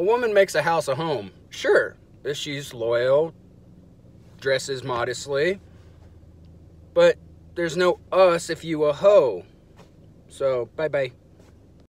A woman makes a house a home. Sure, if she's loyal, dresses modestly. But there's no us if you a hoe. So, bye-bye.